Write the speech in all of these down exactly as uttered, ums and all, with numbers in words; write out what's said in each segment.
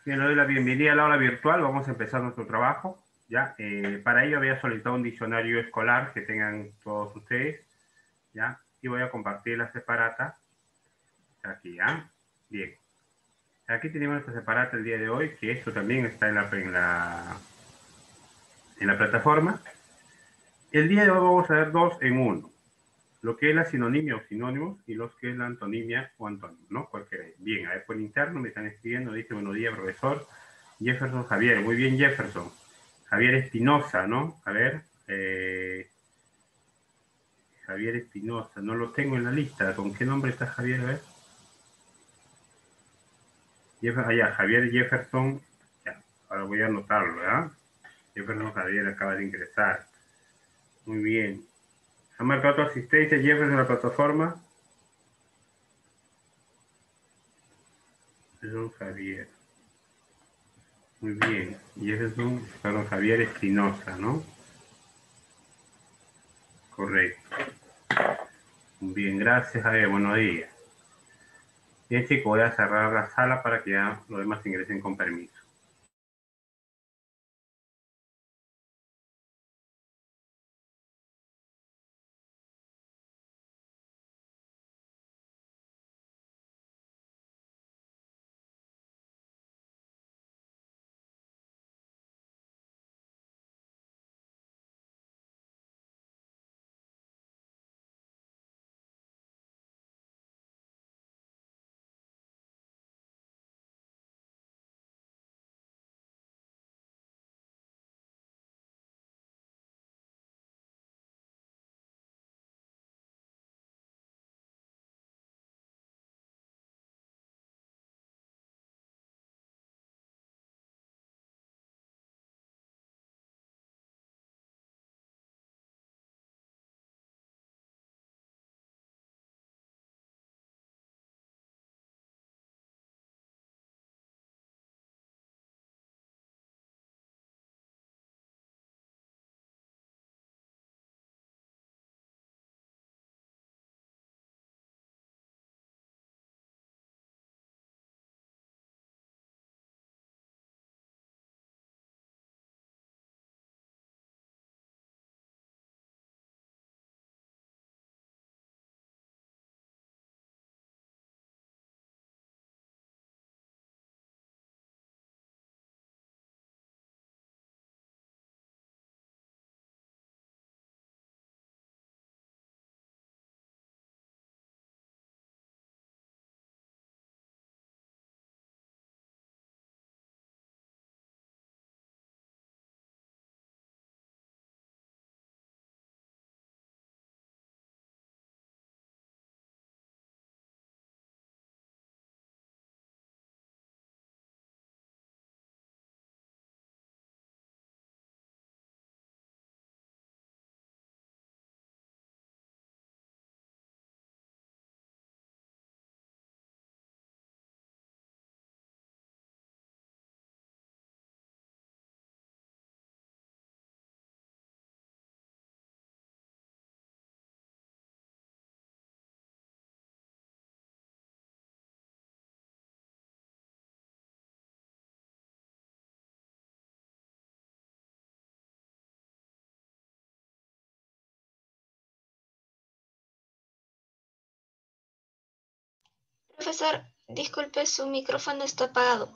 Bien, le doy la bienvenida al aula virtual. Vamos a empezar nuestro trabajo. ¿Ya? Eh, para ello había solicitado un diccionario escolar que tengan todos ustedes. ¿Ya? Y voy a compartir la separata. Aquí, ¿ya? Bien. Aquí tenemos nuestra separata el día de hoy, que esto también está en la, en la, en la plataforma. El día de hoy vamos a ver dos en uno. Lo que es la sinonimia o sinónimos y lo que es la antonimia o antónimo, ¿no? Cualquiera. Bien, a ver, por interno me están escribiendo, dice, buenos días, profesor. Jefferson Javier, muy bien, Jefferson. Javier Espinosa, ¿no? A ver, eh, Javier Espinosa, no lo tengo en la lista. ¿Con qué nombre está Javier? A ver. Jeff, ah, ya, Javier Jefferson, ya, ahora voy a anotarlo, ¿verdad? Jefferson Javier acaba de ingresar. Muy bien. ¿Ha marcado tu asistencia, Jefferson, en la plataforma? Jefferson Javier. Muy bien. Jefferson, perdón, Javier Espinosa, ¿no? Correcto. Bien, gracias, Javier. Buenos días. Bien, chicos, voy a cerrar la sala para que ya los demás ingresen con permiso. Profesor, disculpe, su micrófono está apagado.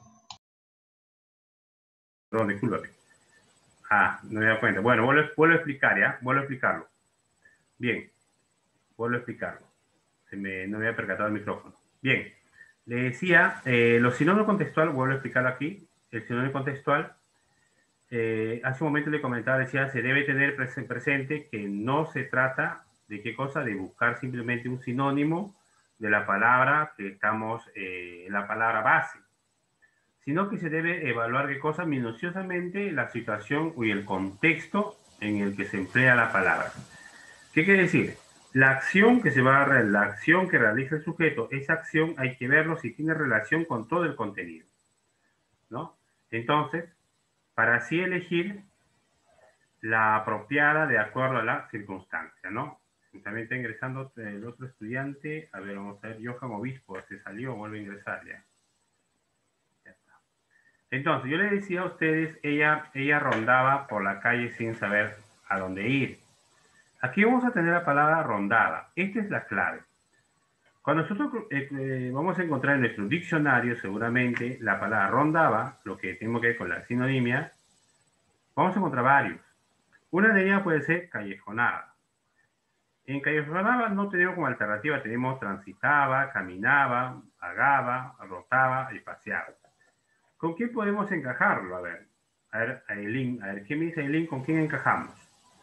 Perdón, discúlpame. Ah, no me he dado cuenta. Bueno, vuelvo, vuelvo a explicar, ¿ya? Vuelvo a explicarlo. Bien, vuelvo a explicarlo. Se me, no me había percatado el micrófono. Bien, le decía, eh, los sinónimos contextual, vuelvo a explicarlo aquí. El sinónimo contextual, eh, hace un momento le comentaba, decía, se debe tener presente que no se trata de qué cosa, de buscar simplemente un sinónimo de la palabra que estamos, eh, la palabra base, sino que se debe evaluar qué cosa minuciosamente la situación y el contexto en el que se emplea la palabra. ¿Qué quiere decir? La acción que se va a realizar, la acción que realiza el sujeto, esa acción hay que verlo si tiene relación con todo el contenido, ¿no? Entonces, para así elegir la apropiada de acuerdo a la circunstancia, ¿no? También está ingresando el otro estudiante. A ver, vamos a ver, Johan Obispo, se salió, vuelve a ingresar ya. Ya está. Entonces, yo les decía a ustedes, ella, ella rondaba por la calle sin saber a dónde ir. Aquí vamos a tener la palabra rondaba. Esta es la clave. Cuando nosotros eh, eh, vamos a encontrar en nuestro diccionario, seguramente, la palabra rondaba, lo que tenemos que ver con la sinonimia, vamos a encontrar varios. Una de ellas puede ser callejonada. En callejonada no tenemos como alternativa, tenemos transitaba, caminaba, vagaba, rotaba y paseaba. ¿Con qué podemos encajarlo? A ver, a ver, Aileen, a ver, ¿qué me dice Aileen? ¿Con quién encajamos?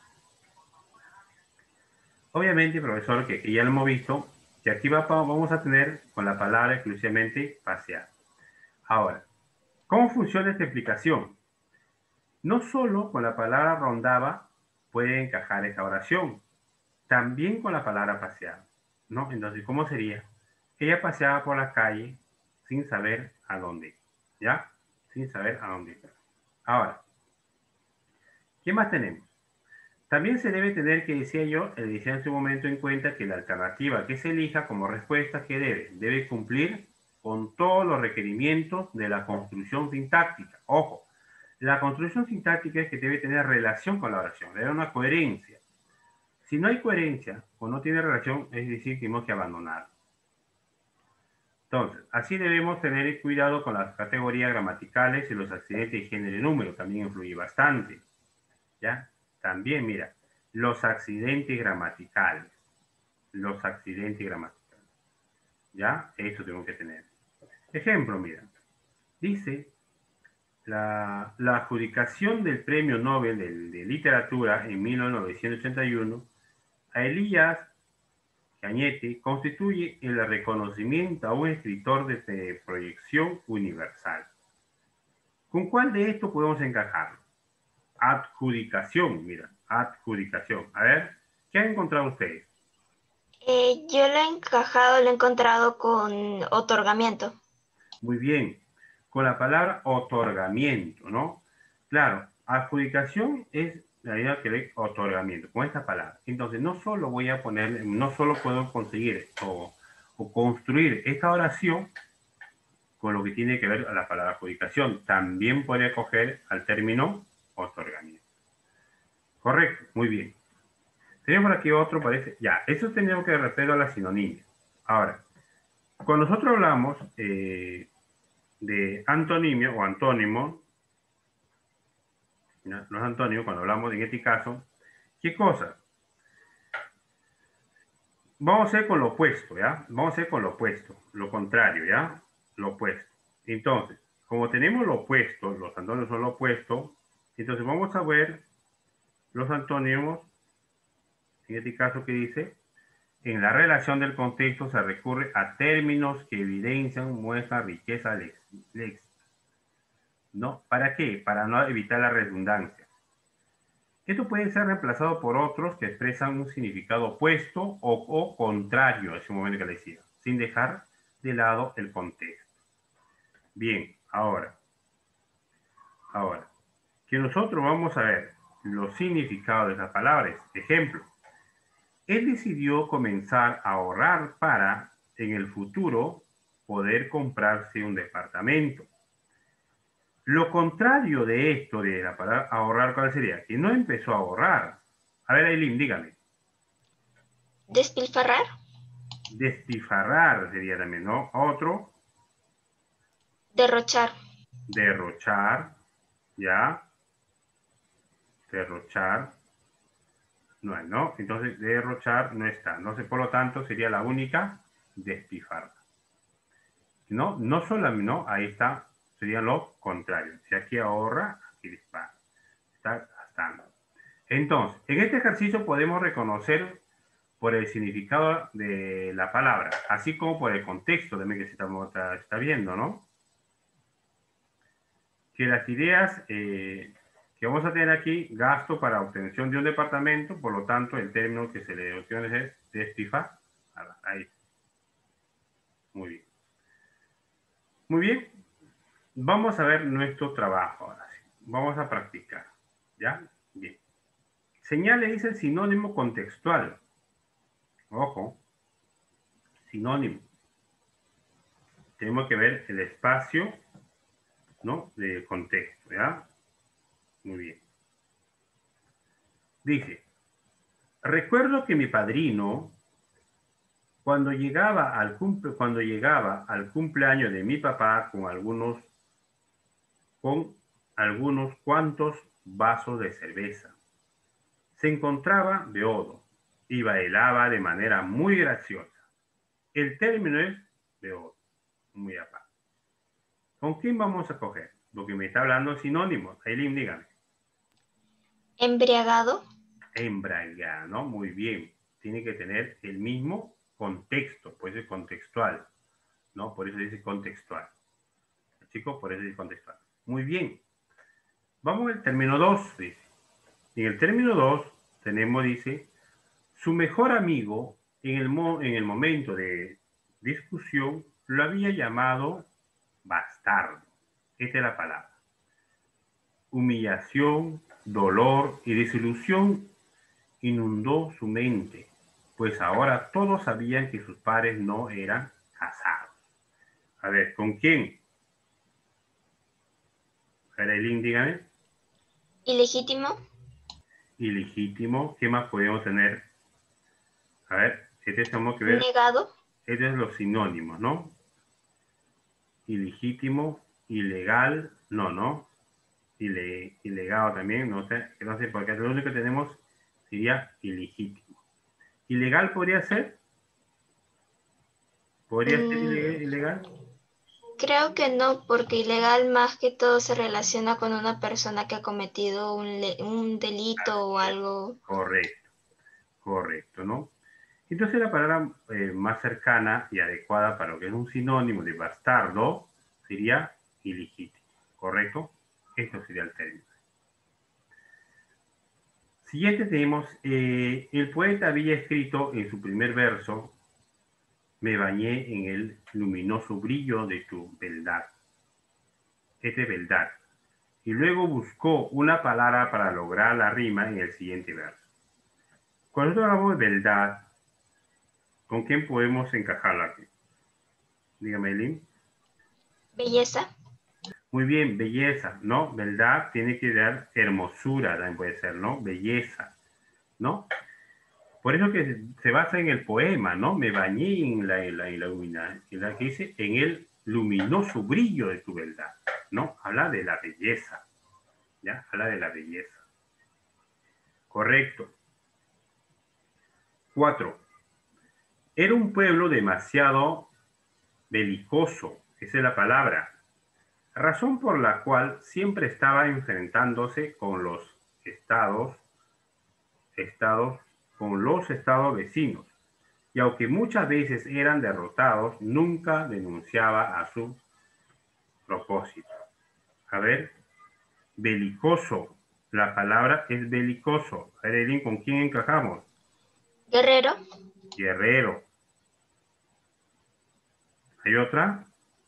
Obviamente, profesor, que, que ya lo hemos visto, que aquí va, vamos a tener con la palabra exclusivamente pasear. Ahora, ¿cómo funciona esta explicación? No solo con la palabra rondaba puede encajar esta oración, también con la palabra pasear, ¿no? Entonces, ¿cómo sería? Ella paseaba por la calle sin saber a dónde, ¿ya? Sin saber a dónde. Ahora, ¿qué más tenemos? También se debe tener que, decía yo, el decía en su momento en cuenta que la alternativa que se elija como respuesta que debe, debe cumplir con todos los requerimientos de la construcción sintáctica. Ojo, la construcción sintáctica es que debe tener relación con la oración, debe haber una coherencia. Si no hay coherencia o no tiene relación, es decir, que tenemos que abandonar. Entonces, así debemos tener cuidado con las categorías gramaticales y los accidentes de género y número, también influye bastante. ¿Ya? También, mira, los accidentes gramaticales. Los accidentes gramaticales. ¿Ya? Eso tengo que tener. Ejemplo, mira. Dice, la, la adjudicación del Premio Nobel de, de Literatura en mil novecientos ochenta y uno a Elías Cañete constituye el reconocimiento a un escritor de proyección universal. ¿Con cuál de estos podemos encajarlo? Adjudicación, mira, adjudicación. A ver, ¿qué han encontrado ustedes? Eh, yo lo he encajado, lo he encontrado con otorgamiento. Muy bien, con la palabra otorgamiento, ¿no? Claro, adjudicación es la idea que ve otorgamiento, con esta palabra. Entonces, no solo voy a poner, no solo puedo conseguir o, o construir esta oración con lo que tiene que ver a la palabra adjudicación, también puede coger al término otorgamiento. Correcto, muy bien. Tenemos aquí otro, parece. Ya, eso tenemos que respeto a la sinonimia. Ahora, cuando nosotros hablamos eh, de antonimio o antónimo, ¿no? Los antónimos, cuando hablamos en este caso, ¿qué cosa? Vamos a hacer con lo opuesto, ¿ya? Vamos a hacer con lo opuesto, lo contrario, ¿ya? Lo opuesto. Entonces, como tenemos lo opuesto, los antónimos son lo opuesto, entonces vamos a ver los antónimos, en este caso que dice, en la relación del contexto se recurre a términos que evidencian, muestran riqueza léxica. ¿No? ¿Para qué? Para no evitar la redundancia. Esto puede ser reemplazado por otros que expresan un significado opuesto o, o contrario a ese momento que le decía, sin dejar de lado el contexto. Bien, ahora, ahora, que nosotros vamos a ver los significados de esas palabras. Ejemplo, él decidió comenzar a ahorrar para, en el futuro, poder comprarse un departamento. Lo contrario de esto, de la palabra ahorrar, ¿cuál sería? Que no empezó a ahorrar. A ver, Aileen, dígame. Despilfarrar. Despilfarrar sería también, ¿no? Otro, Derrochar. derrochar, ¿ya? Derrochar, no hay, ¿no? Entonces, derrochar no está. Entonces, por lo tanto, sería la única despilfarrar. No, no solamente, no, ahí está, sería lo contrario. Si aquí ahorra, aquí dispara. Está gastando. Entonces, en este ejercicio podemos reconocer por el significado de la palabra, así como por el contexto también que se está, está, está viendo, ¿no? Que las ideas eh, que vamos a tener aquí, gasto para obtención de un departamento, por lo tanto, el término que se le opciones es despilfarrar. Ahí. Muy bien. Muy bien. Vamos a ver nuestro trabajo ahora sí. Vamos a practicar. ¿Ya? Bien. Señale dice el sinónimo contextual. Ojo. Sinónimo. Tenemos que ver el espacio ¿no? De contexto, ¿ya? Muy bien. Dice, recuerdo que mi padrino, cuando llegaba al cumple, cuando llegaba al cumpleaños de mi papá con algunos, con algunos cuantos vasos de cerveza, se encontraba beodo y bailaba de manera muy graciosa. El término es beodo, muy aparte. ¿Con quién vamos a coger? Lo que me está hablando es sinónimo. Aileen, dígame. Embriagado. Embriagado, ¿no? Muy bien. Tiene que tener el mismo contexto, pues es contextual, ¿no? Por eso dice contextual. Chicos, por eso dice contextual. Muy bien. Vamos al término dos, dice. En el término dos tenemos, dice, su mejor amigo en el, mo en el momento de discusión lo había llamado bastardo. Esta es la palabra. Humillación, dolor y desilusión inundó su mente, pues ahora todos sabían que sus padres no eran casados. A ver, ¿con quién? A ver, Aileen, dígame. Ilegítimo. Ilegítimo. ¿Qué más podemos tener? A ver, este tenemos que ver. Negado. Estos son los sinónimos, ¿no? Ilegítimo, ilegal, no, ¿no? Ile, ilegado también, no sé, no sé, porque lo único que tenemos sería ilegítimo. ¿Ilegal podría ser? ¿Podría ser Mm, ilegal? creo que no, porque ilegal más que todo se relaciona con una persona que ha cometido un, le- un delito o algo. Correcto, correcto, ¿no? Entonces la palabra eh, más cercana y adecuada para lo que es un sinónimo de bastardo sería ilegítimo, ¿correcto? Esto sería el término. Siguiente tenemos, eh, el poeta había escrito en su primer verso, me bañé en el luminoso brillo de tu beldad. Este es beldad. Y luego buscó una palabra para lograr la rima en el siguiente verso. Cuando nosotros hablamos de beldad, ¿con quién podemos encajarla aquí? Dígame, Eileen. Belleza. Muy bien, belleza, ¿no? Beldad tiene que dar hermosura, también puede ser, ¿no? Belleza, ¿no? Por eso que se, se basa en el poema, ¿no? Me bañé en la, en la, en la, en la que dice, en el luminoso brillo de tu beldad, ¿no? Habla de la belleza, ¿ya? Habla de la belleza. Correcto. Cuatro. Era un pueblo demasiado belicoso, esa es la palabra, razón por la cual siempre estaba enfrentándose con los estados, estados, con los estados vecinos, y aunque muchas veces eran derrotados, nunca denunciaba a su propósito. A ver, belicoso, la palabra es belicoso. A ver, Edwin, ¿con quién encajamos? Guerrero. Guerrero. ¿Hay otra?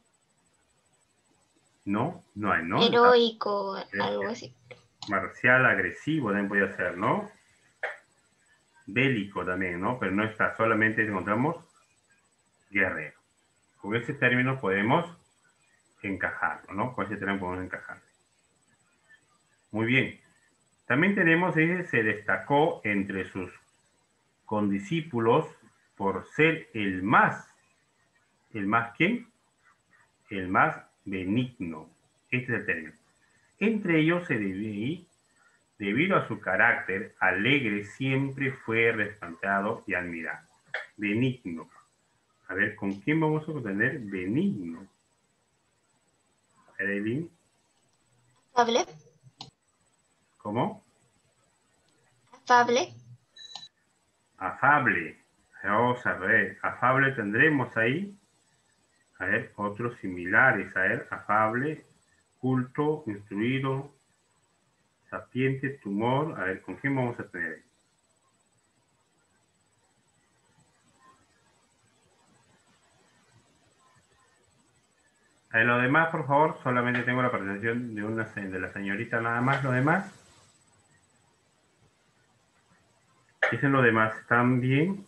No, no hay, ¿no? La, Heroico, es, algo es así. marcial, agresivo también puede ser, ¿no? Bélico también, ¿no? Pero no está, solamente encontramos guerrero. Con ese término podemos encajarlo, ¿no? Con ese término podemos encajarlo. Muy bien. También tenemos, ese se destacó entre sus condiscípulos por ser el más, ¿el más quién? El más benigno. Este es el término. Entre ellos se debía, debido a su carácter alegre, siempre fue respetado y admirado. Benigno. A ver, ¿con quién vamos a obtener benigno? Evelyn, Afable. ¿cómo? Afable. Afable. Vamos a ver, afable tendremos ahí. A ver, otros similares. A ver, afable, culto, instruido, sapiente, tumor. A ver, ¿con quién vamos a tener? A ver, lo demás, por favor, solamente tengo la presentación de, una, de la señorita nada más. Lo demás. Dicen lo demás, ¿están bien?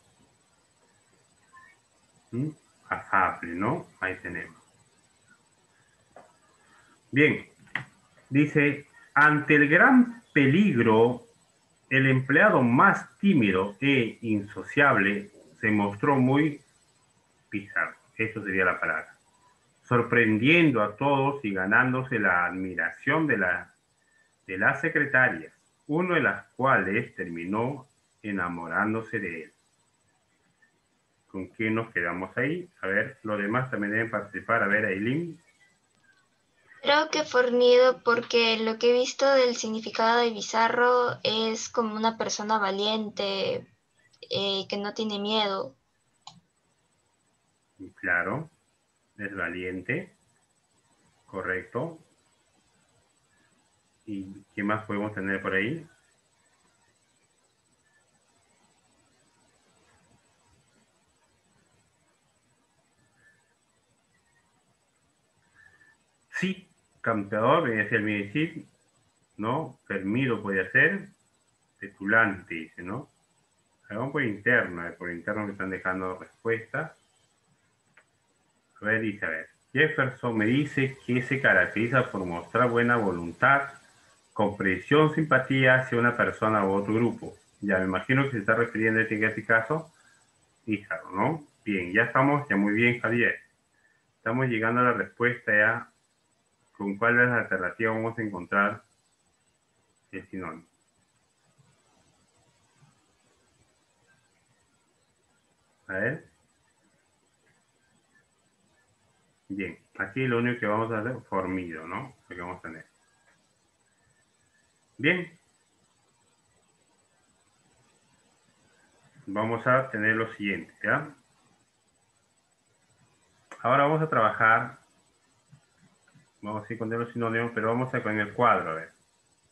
¿Mm? Afable, ¿no? Ahí tenemos. Bien, dice, ante el gran peligro, el empleado más tímido e insociable se mostró muy pizarro. Eso sería la palabra. Sorprendiendo a todos y ganándose la admiración de, la, de las secretarias, uno de las cuales terminó enamorándose de él. ¿Con quién nos quedamos ahí? A ver, los demás también deben participar. A ver, Aileen. Creo que fornido porque lo que he visto del significado de bizarro es como una persona valiente, eh, que no tiene miedo. Claro, es valiente, correcto. ¿Y qué más podemos tener por ahí? Sí, campeador, venía a ser mi decir, ¿no? Fermido podría ser, petulante, dice, ¿no? Hagamos por interno, por interno me están dejando respuestas. A ver, dice, a ver. Jefferson me dice que se caracteriza por mostrar buena voluntad, comprensión, simpatía hacia una persona u otro grupo. Ya me imagino que se está refiriendo en este caso, Íjaro, ¿no? Bien, ya estamos, ya muy bien, Javier. Estamos llegando a la respuesta ya. ¿Con cuál es la alternativa vamos a encontrar el sinónimo? A ver. Bien, aquí lo único que vamos a hacer es formido, ¿no? Lo que vamos a tener. Bien. Vamos a tener lo siguiente, ¿ya? Ahora vamos a trabajar, vamos a ir con los sinónimos, pero vamos a con el cuadro, a ver.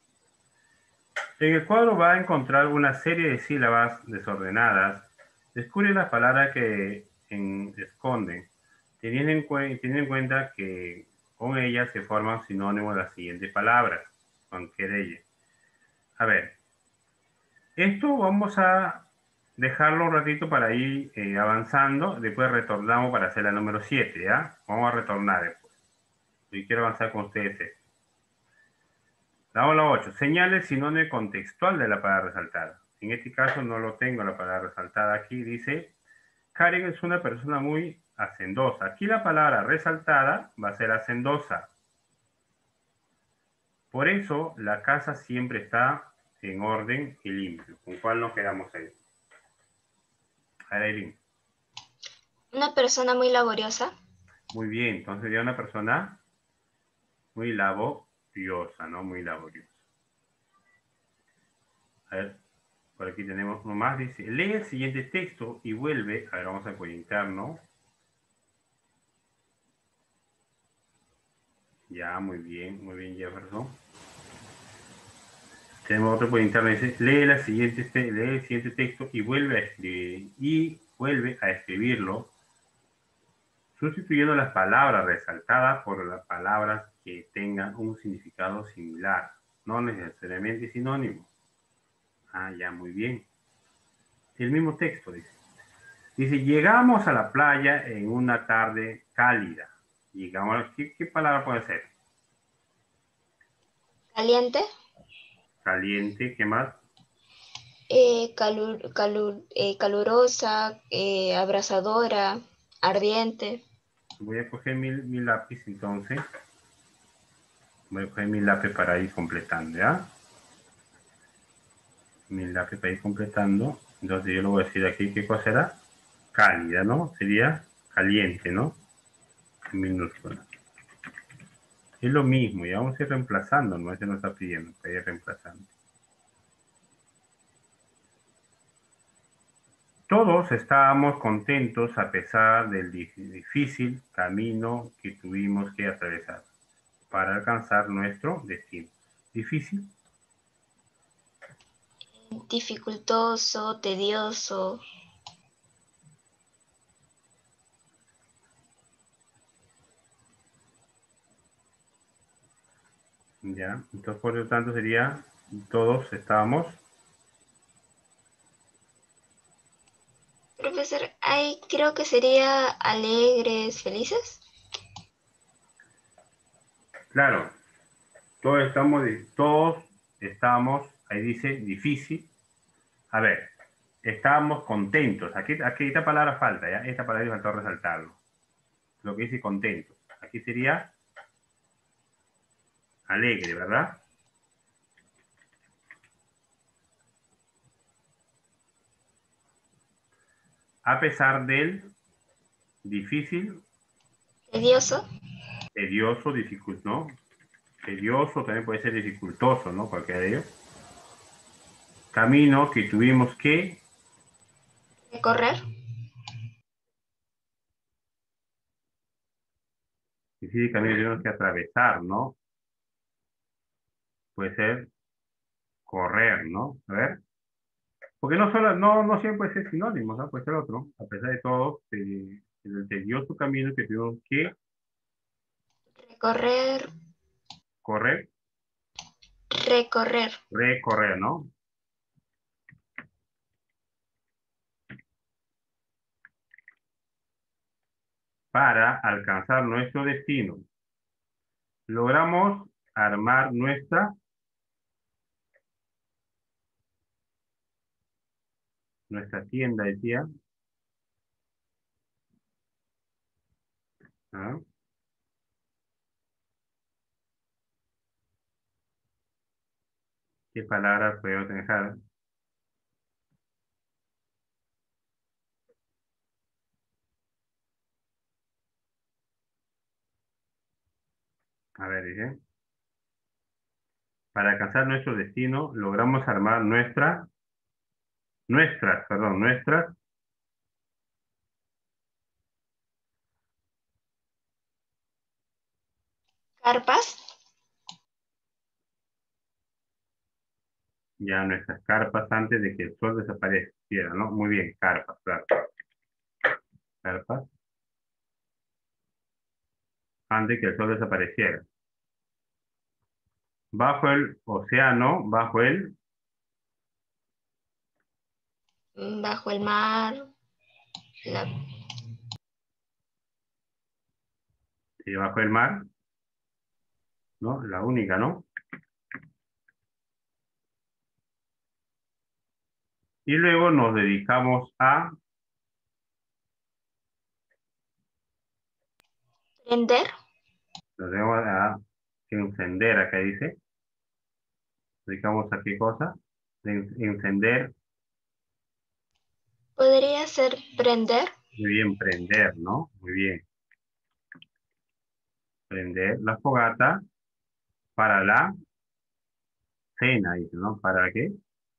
En el cuadro va a encontrar una serie de sílabas desordenadas. Descubre las palabras que en, esconden, teniendo en, teniendo en cuenta que con ellas se forman sinónimos de las siguientes palabras, con querella. A ver, esto vamos a dejarlo un ratito para ir eh, avanzando, después retornamos para hacer la número siete, ¿ya? Vamos a retornar después. Y quiero avanzar con ustedes. La ola ocho. Señale sinónimo contextual de la palabra resaltada. En este caso no lo tengo la palabra resaltada aquí. Dice, Karen es una persona muy hacendosa. Aquí la palabra resaltada va a ser hacendosa. Por eso la casa siempre está en orden y limpio. ¿Con cuál nos quedamos ahí? Aileen. Una persona muy laboriosa. Muy bien. Entonces sería una persona muy laboriosa, ¿no? Muy laboriosa. A ver. Por aquí tenemos uno más, dice, lee el siguiente texto y vuelve, a ver, vamos a por interno. Ya, muy bien, muy bien, Jefferson. Tenemos otro por interno, dice, lee, la siguiente, lee el siguiente texto y vuelve a escribir, y vuelve a escribirlo, sustituyendo las palabras resaltadas por las palabras que tengan un significado similar, no necesariamente sinónimo. Ah, ya, muy bien. El mismo texto, dice. Dice, llegamos a la playa en una tarde cálida. Llegamos, ¿qué, qué palabra puede ser? Caliente. Caliente, ¿qué más? Eh, calur, calur, eh, calurosa, eh, abrasadora, ardiente. Voy a coger mi, mi lápiz entonces. Voy a coger mi lápiz para ir completando, ¿ya? Mi lápiz para ir completando. Entonces yo le voy a decir aquí, ¿qué cosa era? Cálida, ¿no? Sería caliente, ¿no? En minúscula. Es lo mismo, ya vamos a ir reemplazando, no se nos está pidiendo, para ir reemplazando. Todos estábamos contentos a pesar del difícil camino que tuvimos que atravesar para alcanzar nuestro destino. ¿Difícil? Dificultoso, tedioso. Ya, entonces por lo tanto sería, todos estábamos. Profesor, ay, creo que sería alegres, felices. Claro, todos estamos, todos estamos, ahí dice difícil. A ver, estábamos contentos. Aquí, aquí esta palabra falta, ¿ya? Esta palabra faltó resaltarlo. Lo que dice contento. Aquí sería alegre, ¿verdad? A pesar del difícil, Tedioso. tedioso, dificultoso, ¿no? Tedioso también puede ser dificultoso, ¿no? Cualquiera de ellos. Camino que tuvimos que, Recorrer. difícil camino que tuvimos que atravesar, ¿no? Puede ser correr, ¿no? A ver. Porque no solo, no, no siempre puede ser sinónimo, ¿no? Puede ser otro. A pesar de todo, eh, el tedioso camino que tuvimos que Recorrer. correr, Recorrer. recorrer, ¿no? Para alcanzar nuestro destino. Logramos armar nuestra, nuestra tienda, decía. ¿Ah? ¿Qué palabras podemos dejar? A ver, dice. Para alcanzar nuestro destino, logramos armar nuestra, nuestras, perdón, nuestras, Carpas. ya nuestras carpas antes de que el sol desapareciera, ¿no? Muy bien, carpas, claro. Carpas antes que el sol desapareciera. Bajo el océano, bajo el, Bajo el mar. La... sí, bajo el mar, ¿no? La única, ¿no? Y luego nos dedicamos a Prender. nos dedicamos a encender, acá dice. Nos dedicamos a qué cosa? En- Encender, Podría ser prender. muy bien, prender, ¿no? Muy bien. Prender la fogata para la cena, dice, ¿no? ¿Para qué?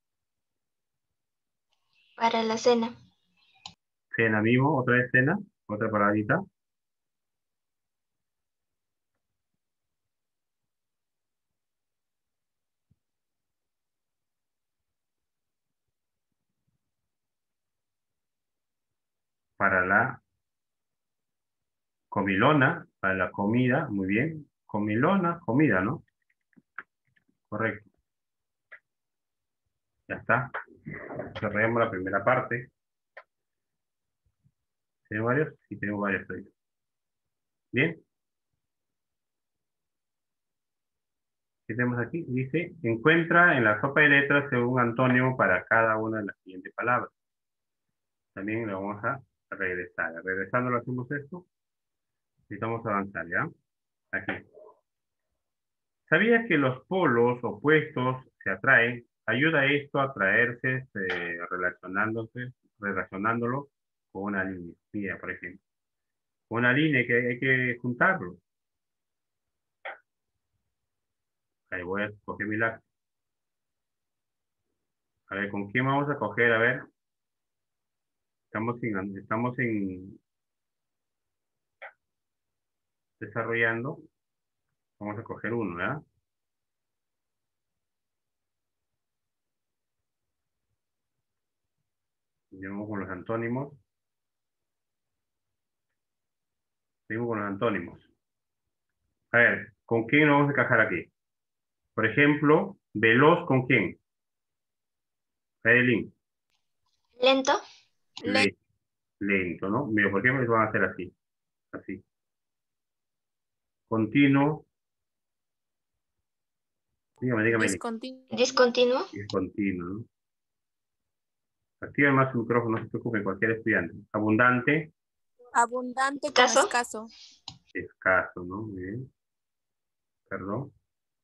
Para la cena. Cena mismo, otra vez cena, otra paradita. Para la comilona, para la comida, muy bien. Comilona, comida, ¿no? Correcto. Ya está. Cerremos la primera parte. ¿Tenemos varios? Sí, tenemos varios hoy. Bien. ¿Qué tenemos aquí? Dice, encuentra en la sopa de letras un antónimo para cada una de las siguientes palabras. También lo vamos a regresar. Regresando lo hacemos esto. Necesitamos avanzar, ¿ya? Aquí. ¿Sabías que los polos opuestos se atraen? Ayuda esto a atraerse eh, relacionándose, relacionándolo con una línea. Mira, por ejemplo. Una línea que hay que juntarlo. Ahí voy a coger mi lápiz. A ver, ¿con quién vamos a coger? A ver, estamos en, estamos en desarrollando. Vamos a coger uno, ¿verdad? Seguimos con los antónimos. Seguimos con los antónimos. A ver, ¿con quién nos vamos a encajar aquí? Por ejemplo, veloz, ¿con quién? Kaelin. Lento. Le, lento, ¿no? Mira, ¿por qué me van a hacer así? Así. Continuo, Dígame, dígame. Discontinuo. Discontinuo. Discontinuo, ¿no? Activa más su micrófono, no se preocupe, cualquier estudiante. Abundante. Abundante con Escaso. escaso. Escaso, ¿no? Muy bien. Perdón.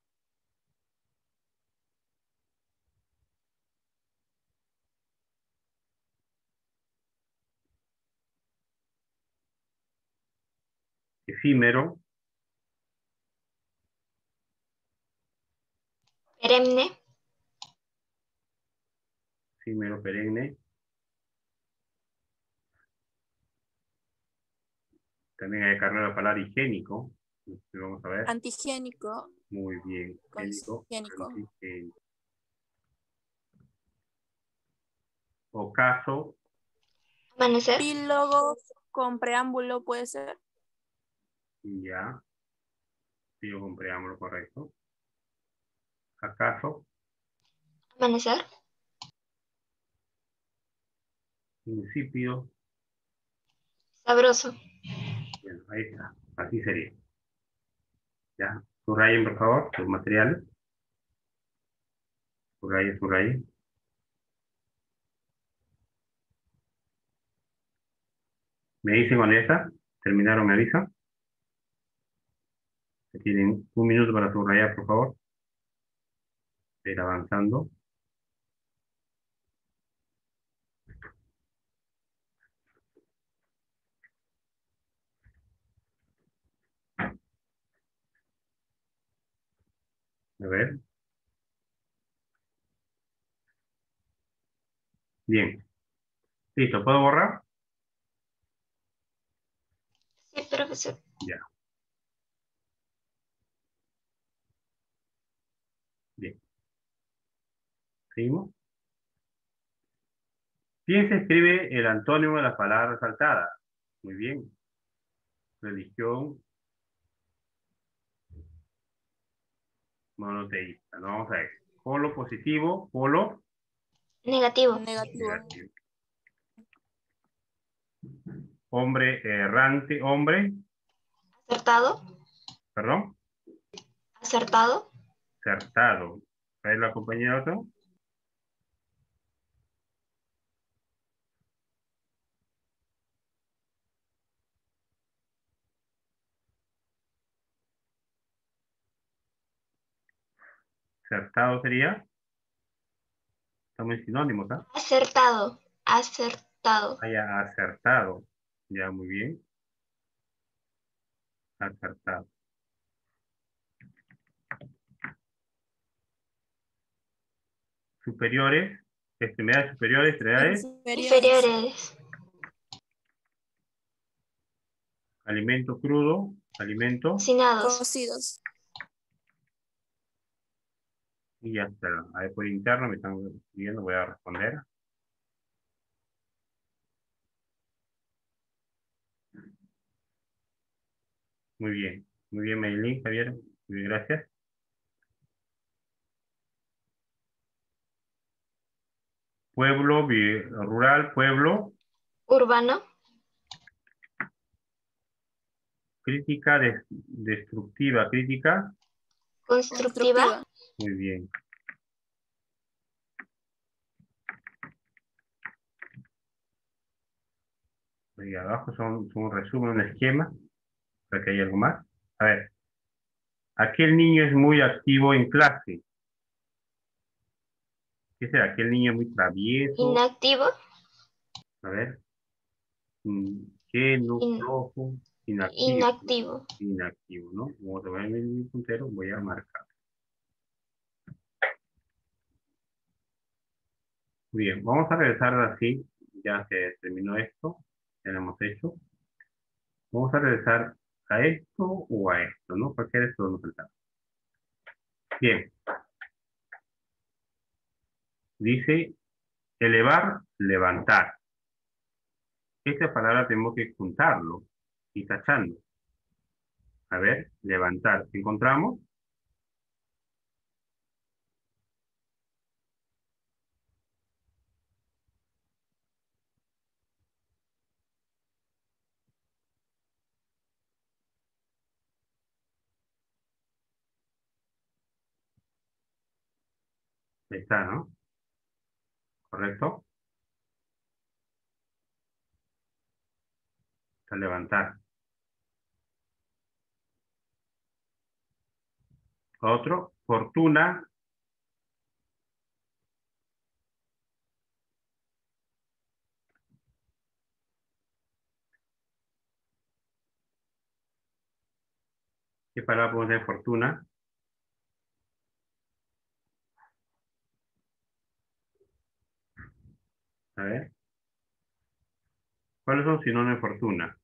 Efímero. Perenne. Efímero, perenne. También hay que cargar la palabra higiénico. Vamos a ver. Antihigiénico. Muy bien. Con Higiénico. higiénico. Antihigiénico. Ocaso. Amanecer. Epílogo con preámbulo puede ser. Ya. Sí, yo compramos lo correcto. ¿Acaso? Amanecer. Insípido. Sabroso. Bueno, ahí está. Así sería. Ya. Subrayen, por favor, los materiales. Subrayen, subrayen. Me dicen cuando ya está. Terminaron, me avisan. Tienen un minuto para subrayar, por favor. Ir avanzando. A ver. Bien. Listo, ¿puedo borrar? Sí, profesor. Ya. Bien. Seguimos. ¿Quién se escribe el antónimo de las palabras resaltadas? Muy bien. Religión monoteísta. No, vamos a ver. Polo positivo, polo Negativo. Negativo. negativo. Hombre errante, hombre, Acertado. perdón, Acertado. acertado. ¿Es la compañía otro? Acertado sería. Estamos en sinónimos, ¿ah? Acertado. Acertado. Haya acertado. Ya, muy bien. Acertado. Superiores, extremidades superiores, extremidades, Inferiores. Inferiores. alimento crudo, alimento, Cocinados. Cocidos. y ya está. Ahí por interno me están escribiendo, voy a responder. Muy bien, muy bien, Maylin, Javier, muy bien, gracias. Pueblo, vi- rural, pueblo, Urbano. crítica, des- destructiva, crítica, Constructiva. Constructiva. muy bien. Ahí abajo son, son un resumen, un esquema, para que haya algo más. A ver, aquel niño es muy activo en clase. ¿Qué será? Aquel niño es muy travieso. Inactivo. A ver, mm, ¿qué no In- flojo? Inactivo. inactivo. Inactivo, ¿no? Como te voy a mi puntero, voy a marcar. Muy bien, vamos a regresar así, ya se terminó esto, ya lo hemos hecho. Vamos a regresar a esto o a esto, ¿no? Cualquiera de estos nos falta. Bien, dice elevar, levantar. Esta palabra tenemos que juntarlo y tachando. A ver, levantar. ¿Encontramos? Ahí está, ¿no? ¿Correcto? Está levantar. Otro, fortuna. ¿Qué palabra podemos de fortuna? A ver. ¿Cuáles son sinónimos de fortuna?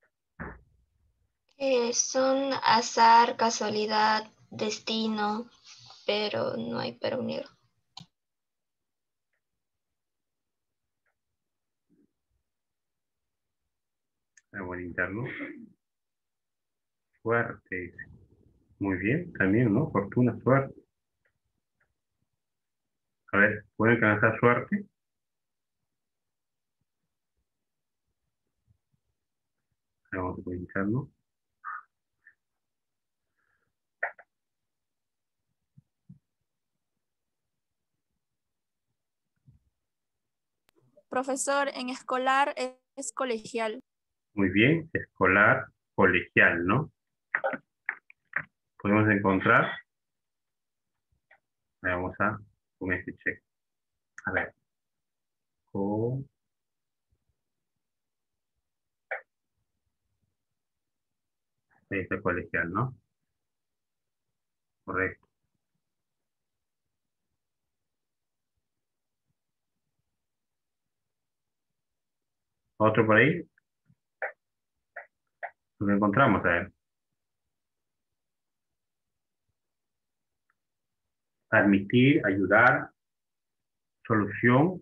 Eh, son azar, casualidad, destino, pero no hay pero unirlo. El buen interno. Suerte. Muy bien, también, ¿no? Fortuna, suerte. A ver, ¿pueden alcanzar suerte? Vamos a publicarlo. Profesor, en escolar es, es colegial. Muy bien, escolar, colegial, ¿no? Podemos encontrar. Vamos a con este check. A ver. Co este colegial, ¿no? Correcto. Otro por ahí. Lo encontramos, a ver. Admitir, ayudar, solución.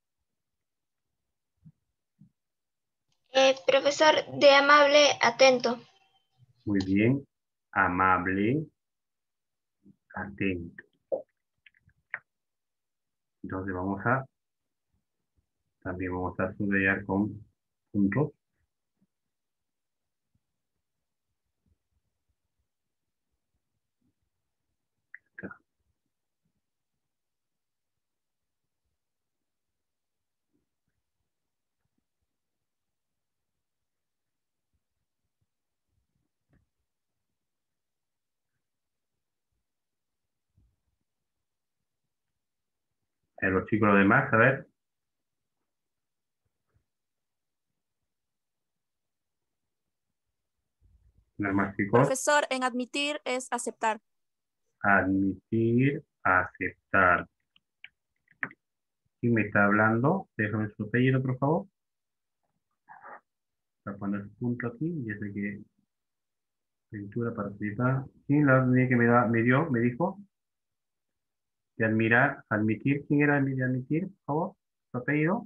Eh, profesor, de amable, atento. Muy bien. Amable, atento. Entonces vamos a, también vamos a subrayar con puntos. A los chicos los demás, a ver. Los más chicos. Profesor, en admitir es aceptar. Admitir, aceptar. ¿Quién me está hablando? Déjame su apellido, por favor. Voy a poner su punto aquí. Y es de que lectura participar. ¿Quién la orden que me, da, me dio? Me dijo. De admirar, admitir. ¿Quién era de admitir, por favor? ¿Su apellido?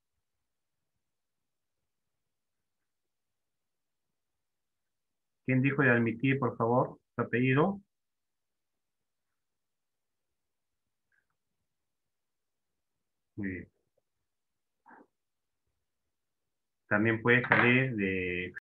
¿Quién dijo de admitir, por favor? ¿Su apellido? Muy bien. También puede salir de